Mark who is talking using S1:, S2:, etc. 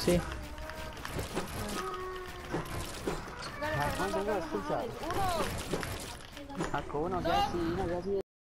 S1: sí.
S2: Dale,
S3: Ah,
S2: Fernando,
S3: ¿cuánto
S2: acá
S3: vos
S2: somos
S3: escuchas?
S2: fácil. Uno,
S3: Ah, con uno
S2: dos.
S3: ya sí.